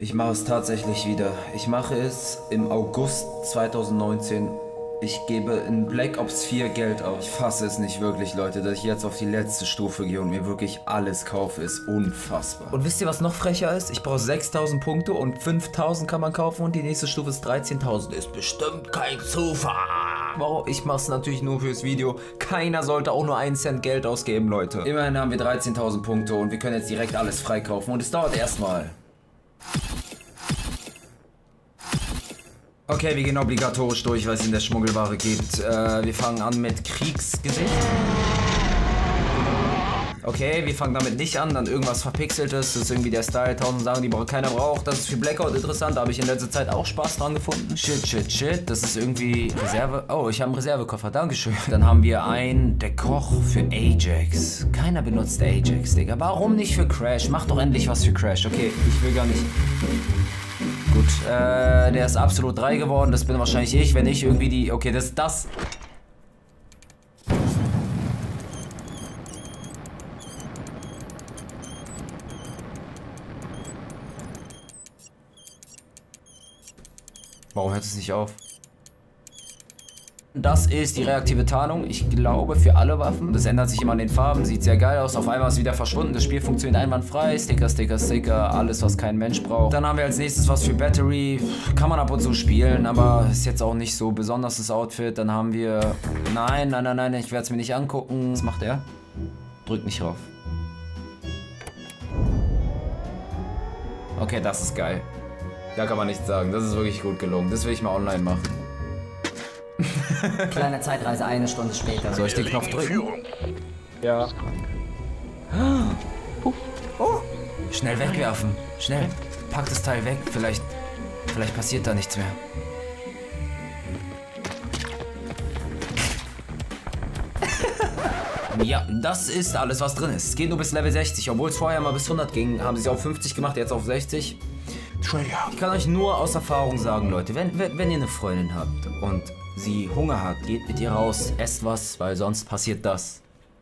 Ich mache es tatsächlich wieder. Ich mache es im August 2019. Ich gebe in Black Ops 4 Geld aus. Ich fasse es nicht wirklich, Leute, dass ich jetzt auf die letzte Stufe gehe und mir wirklich alles kaufe, ist unfassbar. Und wisst ihr, was noch frecher ist? Ich brauche 6000 Punkte und 5000 kann man kaufen und die nächste Stufe ist 13.000. Ist bestimmt kein Zufall. Warum? Ich mache es natürlich nur fürs Video. Keiner sollte auch nur 1 Cent Geld ausgeben, Leute. Immerhin haben wir 13.000 Punkte und wir können jetzt direkt alles freikaufen und es dauert erstmal. Okay, wir gehen obligatorisch durch, weil es in der Schmuggelware gibt. Wir fangen an mit Kriegsgesicht. Okay, wir fangen damit nicht an, dann irgendwas Verpixeltes. Das ist irgendwie der Style, 1000 Sachen, die keiner braucht. Das ist für Blackout interessant, da habe ich in letzter Zeit auch Spaß dran gefunden. Shit. Das ist irgendwie Reserve. Oh, ich habe einen Reservekoffer, dankeschön. Dann haben wir der Koch für Ajax. Keiner benutzt Ajax, Digga. Warum nicht für Crash? Mach doch endlich was für Crash. Okay, ich will gar nicht. Gut, der ist absolut 3 geworden. Das bin wahrscheinlich ich, wenn ich irgendwie die... Okay, das... Warum hört es nicht auf? Das ist die reaktive Tarnung, ich glaube für alle Waffen. Das ändert sich immer an den Farben, sieht sehr geil aus. Auf einmal ist es wieder verschwunden, das Spiel funktioniert einwandfrei. Sticker, alles was kein Mensch braucht. Dann haben wir als nächstes was für Battery. Kann man ab und zu spielen, aber ist jetzt auch nicht so besonders das Outfit. Dann haben wir... Nein, ich werde es mir nicht angucken. Was macht er? Drück nicht rauf. Okay, das ist geil. Da kann man nichts sagen, das ist wirklich gut gelungen. Das will ich mal online machen. Kleine Zeitreise, 1 Stunde später. Soll ich den Knopf drücken? Ja. Oh. Schnell wegwerfen. Schnell. Pack das Teil weg. Vielleicht passiert da nichts mehr. Ja, das ist alles, was drin ist. Es geht nur bis Level 60. Obwohl es vorher mal bis 100 ging, haben sie es auf 50 gemacht, jetzt auf 60. Ich kann euch nur aus Erfahrung sagen, Leute, wenn ihr eine Freundin habt und sie Hunger hat, geht mit ihr raus, esst was, weil sonst passiert das.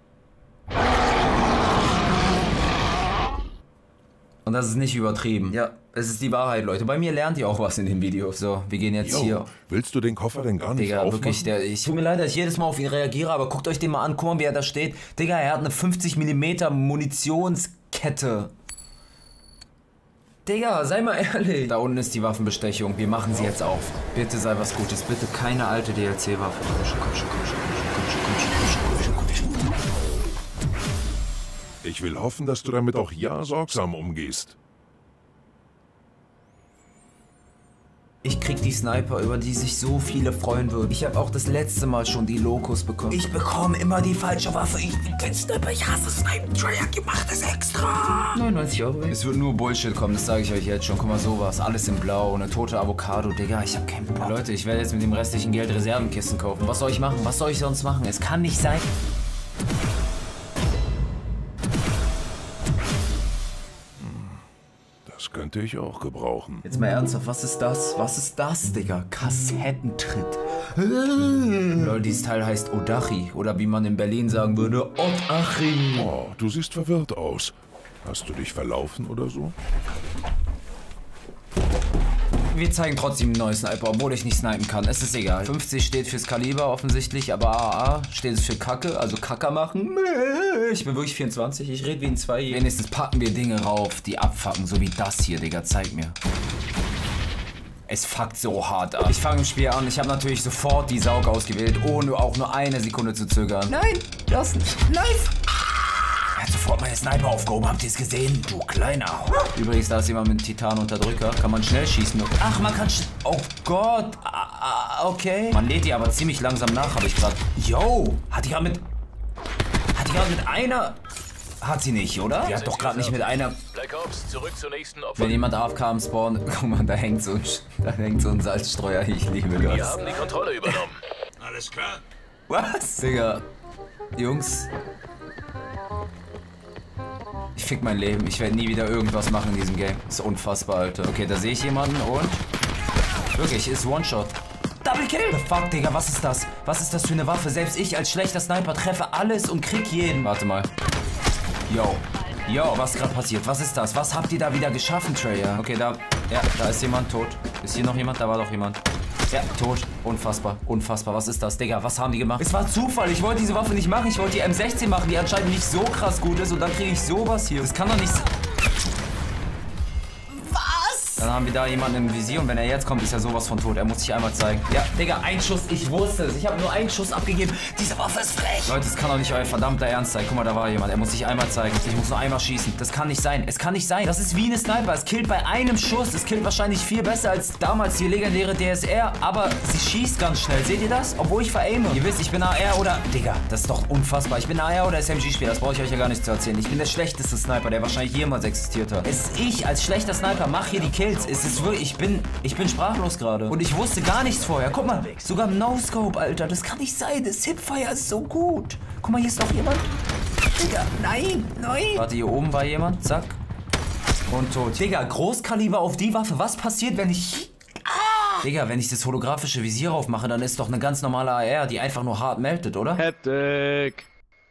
Und das ist nicht übertrieben. Ja, es ist die Wahrheit, Leute. Bei mir lernt ihr auch was in den Videos. So, wir gehen jetzt hier. Willst du den Koffer denn gar nicht Digga, aufmachen? wirklich, tut mir leid, dass ich jedes Mal auf ihn reagiere, aber guckt euch den mal an, guck mal, wie er da steht. Digga, er hat eine 50 mm Munitionskette. Digga, sei mal ehrlich. Da unten ist die Waffenbestechung. Wir machen sie jetzt auf. Bitte sei was Gutes. Bitte keine alte DLC-Waffe. Komm schon. Ich will hoffen, dass du damit auch ja sorgsam umgehst. Ich krieg die Sniper, über die sich so viele freuen würden. Ich habe auch das letzte Mal schon die Lokos bekommen. Ich bekomme immer die falsche Waffe. Ich bin kein Sniper, ich hasse Sniper. Treyarch macht das extra. 99 Euro. Es wird nur Bullshit kommen, das sage ich euch jetzt schon. Guck mal, sowas. Alles in Blau, eine tote Avocado. Digga, ich hab keinen Bock. Leute, ich werde jetzt mit dem restlichen Geld Reservenkisten kaufen. Was soll ich machen? Was soll ich sonst machen? Es kann nicht sein. Das könnte ich auch gebrauchen. Jetzt mal ernsthaft, was ist das? Was ist das, Digga? Kassettentritt. Lol, dieses Teil heißt Odachi. Oder wie man in Berlin sagen würde, Odachi. Oh, du siehst verwirrt aus. Hast du dich verlaufen oder so? Wir zeigen trotzdem einen neuen Sniper, obwohl ich nicht snipen kann. Es ist egal. 50 steht fürs Kaliber offensichtlich, aber AA steht es für Kacke, also Kacker machen. Ich bin wirklich 24, ich rede wie ein 2. Wenigstens packen wir Dinge rauf, die abfucken, so wie das hier, Digga. Zeig mir. Es fuckt so hart ab. Ich fange im Spiel an, ich habe natürlich sofort die Saug ausgewählt, ohne auch nur eine Sekunde zu zögern. Nein, das nicht. Live! Er hat sofort meine Sniper aufgehoben, habt ihr es gesehen? Du kleiner. Übrigens, da ist jemand mit Titan-Unterdrücker. Kann man schnell schießen. Ach, man kann oh Gott. Okay. Man lädt die aber ziemlich langsam nach, habe ich gerade. Yo, hat die gerade mit einer... Hat sie nicht, oder? Die hat doch gerade nicht mit einer... Black Ops, zurück zur nächsten Opfer. Wenn jemand AFK am Spawn... Guck mal, da hängt so ein Salzstreuer. Ich liebe das. Wir haben die Kontrolle übernommen. Alles klar? Was? Digga. Jungs... Ich fick mein Leben. Ich werde nie wieder irgendwas machen in diesem Game. Das ist unfassbar, Alter. Okay, da sehe ich jemanden und... Wirklich, ist One-Shot. Double Kill! The fuck, Digga, was ist das? Was ist das für eine Waffe? Selbst ich als schlechter Sniper treffe alles und krieg jeden. Warte mal. Yo, was ist gerade passiert? Was ist das? Was habt ihr da wieder geschaffen, Treyarch? Okay, da Ja, da ist jemand tot. Ist hier noch jemand? Da war doch jemand. Ja, tot. Unfassbar. Unfassbar. Was ist das, Digga? Was haben die gemacht? Es war Zufall. Ich wollte diese Waffe nicht machen. Ich wollte die M16 machen, die anscheinend nicht so krass gut ist. Und dann kriege ich sowas hier. Das kann doch nicht... Dann haben wir da jemanden im Visier und wenn er jetzt kommt, ist er sowas von tot. Er muss sich einmal zeigen. Ja, Digga, ein Schuss. Ich wusste es. Ich habe nur einen Schuss abgegeben. Diese Waffe ist frech. Leute, das kann doch nicht euer verdammter Ernst sein. Guck mal, da war jemand. Er muss sich einmal zeigen. Ich muss nur einmal schießen. Das kann nicht sein. Es kann nicht sein. Das ist wie eine Sniper. Es killt bei einem Schuss. Es killt wahrscheinlich viel besser als damals die legendäre DSR. Aber sie schießt ganz schnell. Seht ihr das? Obwohl ich veraime. Ihr wisst, ich bin AR oder... Digga, das ist doch unfassbar. Ich bin AR oder SMG-Spieler. Das brauche ich euch ja gar nicht zu erzählen. Ich bin der schlechteste Sniper, der wahrscheinlich jemals existiert hat. Ich als schlechter Sniper mache hier die Kills. Es ist wirklich... Ich bin sprachlos gerade. Und ich wusste gar nichts vorher. Guck mal, sogar No-Scope, Alter. Das kann nicht sein. Das Hipfire ist so gut. Guck mal, hier ist noch jemand. Digga, nein, nein. Warte, hier oben war jemand. Zack. Und tot. Digga, Großkaliber auf die Waffe. Was passiert, wenn ich... Digga, wenn ich das holographische Visier aufmache, dann ist doch eine ganz normale AR, die einfach nur hart meldet, oder? Hektik.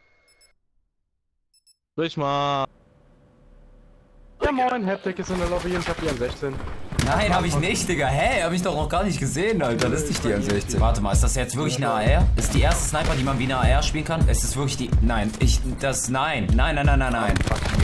Sprich mal. Ja moin, Hektik ist in der Lobby und ich hab die M16. Nein, hab ich nicht, Digga. Hä? Hab ich doch noch gar nicht gesehen, Alter. Das ist nicht die M16. Warte mal, ist das jetzt wirklich eine AR? Ist die erste Sniper, die man wie eine AR spielen kann? Ist es wirklich die... Nein, Nein. Nein.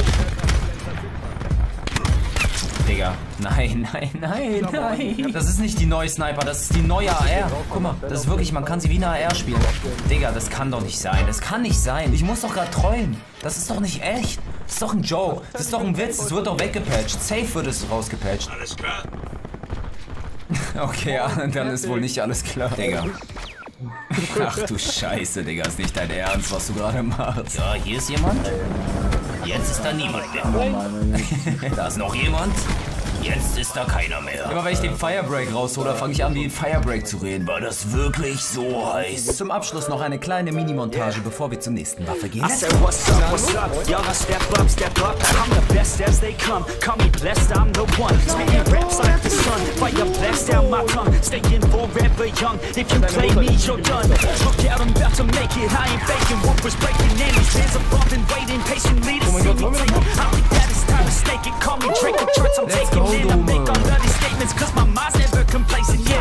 Digga. Nein. Das ist nicht die neue Sniper, das ist die neue AR. Guck mal, das ist wirklich, man kann sie wie eine AR spielen. Digga, das kann doch nicht sein. Das kann nicht sein. Ich muss doch gerade träumen. Das ist doch nicht echt. Das ist doch ein Joke. Das ist doch ein Witz. Das wird doch weggepatcht. Safe wird es rausgepatcht. Alles klar? Okay, ja, dann ist wohl nicht alles klar. Digga. Ach du Scheiße, Digga. Ist nicht dein Ernst, was du gerade machst. Ja, hier ist jemand. Jetzt ist da niemand mehr. Da ist noch jemand. Jetzt ist da keiner mehr. Immer wenn ich den Firebreak raushole, fange ich an, wie ein Firebreak zu reden. War das wirklich so heiß? Zum Abschluss noch eine kleine Mini-Montage, bevor wir zur nächsten Waffe gehen. I said, what's up? Y'all gotta step up. I'm the best as they come. Call me blessed, I'm the one. Spitting raps like the sun. Fire blast down my tongue. Staying forever young. If you play me, you're done. Look out, I'm about to make it. I ain't faking. What was breaking in these days above and waiting patiently to see me take it. I think that it's time to stake it. Call me Drake of charts, I'm taking it. I make all dirty statements, cause my mind's never complacent yet.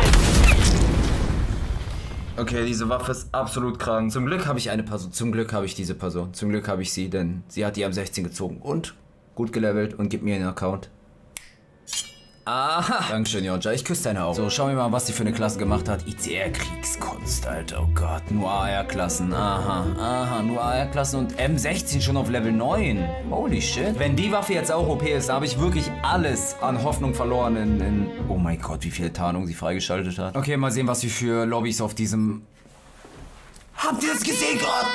Okay, diese Waffe ist absolut krank. Zum Glück habe ich eine Person. Zum Glück habe ich diese Person. Zum Glück habe ich sie, denn sie hat die M16 gezogen und gut gelevelt und gibt mir einen Account. Aha. Dankeschön, Jonja. Ich küsse deine Augen. So, schauen wir mal, was sie für eine Klasse gemacht hat. ICR-Kriegskunst, Alter. Oh Gott, nur AR-Klassen. Aha, nur AR-Klassen und M16 schon auf Level 9. Holy shit. Wenn die Waffe jetzt auch OP ist, habe ich wirklich alles an Hoffnung verloren in... Oh mein Gott, wie viel Tarnung sie freigeschaltet hat. Okay, mal sehen, was sie für Lobbys auf diesem... Habt ihr das gesehen gerade?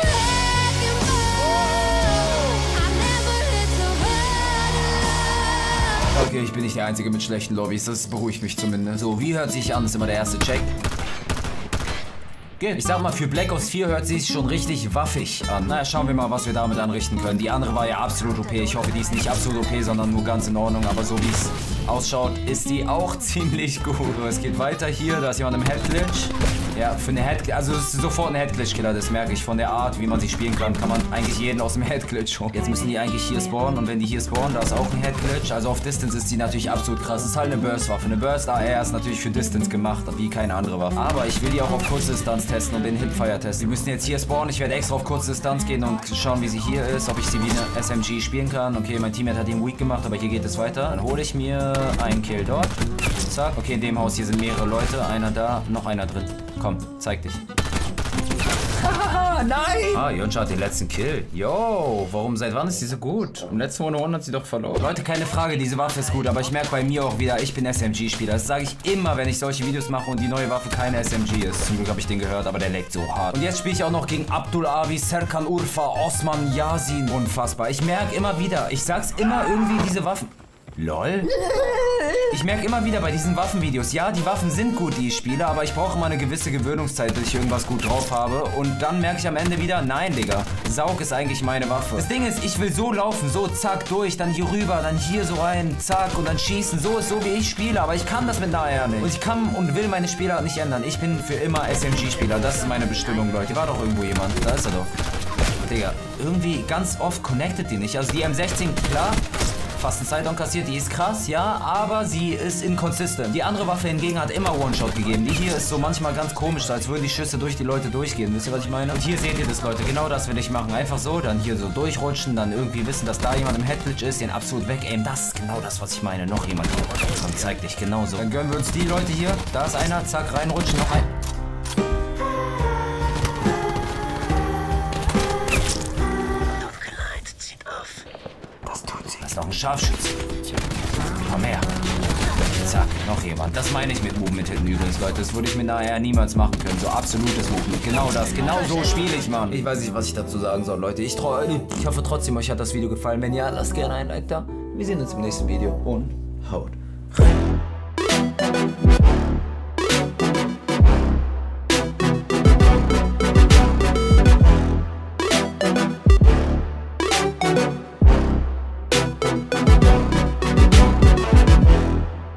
Okay, ich bin nicht der Einzige mit schlechten Lobbys, das beruhigt mich zumindest. So, wie hört sich an? Das ist immer der erste Check. Geht. Ich sag mal, für Black Ops 4 hört sich schon richtig waffig an. Naja, schauen wir mal, was wir damit anrichten können. Die andere war ja absolut OP. Ich hoffe, die ist nicht absolut OP, sondern nur ganz in Ordnung. Aber so wie es ausschaut, ist die auch ziemlich gut. So, es geht weiter hier. Da ist jemand im Headglitch. Ja, für eine Head... Also es ist sofort ein Headglitch-Killer, das merke ich. Von der Art, wie man sie spielen kann, kann man eigentlich jeden aus dem Headglitch holen. Jetzt müssen die eigentlich hier spawnen. Und wenn die hier spawnen, da ist auch ein Headglitch. Also auf Distance ist die natürlich absolut krass. Das ist halt eine Burst-Waffe. Eine Burst-AR ist natürlich für Distance gemacht, wie keine andere Waffe. Aber ich will die auch auf kurze Distanz testen und den Hipfire testen. Die müssen jetzt hier spawnen. Ich werde extra auf kurze Distanz gehen und schauen, wie sie hier ist. Ob ich sie wie eine SMG spielen kann. Okay, mein Teammate hat ihn weak gemacht, aber hier geht es weiter. Dann hole ich mir einen Kill dort. Zack. Okay, in dem Haus hier sind mehrere Leute. Einer da, noch einer drin. Komm, zeig dich. Haha, nein! Ah, Jonja hat den letzten Kill. Yo, seit wann ist die so gut? Im letzten 1-on-1 hat sie doch verloren. Leute, keine Frage, diese Waffe ist gut, aber ich merke bei mir auch wieder, ich bin SMG-Spieler. Das sage ich immer, wenn ich solche Videos mache und die neue Waffe keine SMG ist. Zum Glück habe ich den gehört, aber der leckt so hart. Und jetzt spiele ich auch noch gegen Abdul Avi, Serkan Urfa, Osman Yasin. Unfassbar. Ich merke immer wieder, ich sag's immer irgendwie, diese Waffen... LOL? Ich merke immer wieder bei diesen Waffenvideos, ja, die Waffen sind gut, die ich spiele, aber ich brauche immer eine gewisse Gewöhnungszeit, bis ich irgendwas gut drauf habe. Und dann merke ich am Ende wieder, nein, Digga, Saug ist eigentlich meine Waffe. Das Ding ist, ich will so laufen, so zack, durch, dann hier rüber, dann hier so rein, zack und dann schießen. So ist so, wie ich spiele, aber ich kann das mit einer AR nicht. Und ich kann und will meine Spieler nicht ändern. Ich bin für immer SMG-Spieler, das ist meine Bestimmung, Leute. Hier war doch irgendwo jemand, da ist er doch. Digga, irgendwie ganz oft connectet die nicht. Also die M16, klar. fast einen Sidedown kassiert. Die ist krass, ja, aber sie ist inconsistent. Die andere Waffe hingegen hat immer One-Shot gegeben. Die hier ist so manchmal ganz komisch, als würden die Schüsse durch die Leute durchgehen. Wisst ihr, was ich meine? Und hier seht ihr das, Leute. Genau das will ich machen. Einfach so, dann hier so durchrutschen, dann irgendwie wissen, dass da jemand im Headglitch ist, den absolut wegaimen. Das ist genau das, was ich meine. Noch jemand hier. Komm, zeig dich, genauso. Dann gönnen wir uns die Leute hier. Da ist einer, zack, reinrutschen, noch ein. Das ist noch ein Scharfschütze. Komm her. Zack, noch jemand. Das meine ich mit Movement hinten übrigens, Leute. Das würde ich mit einer AR niemals machen können. So absolutes Movement. Genau das. Genau so spiele ich, Mann. Ich weiß nicht, was ich dazu sagen soll, Leute. Ich hoffe trotzdem, euch hat das Video gefallen. Wenn ja, lasst gerne ein Like da. Wir sehen uns im nächsten Video und haut rein.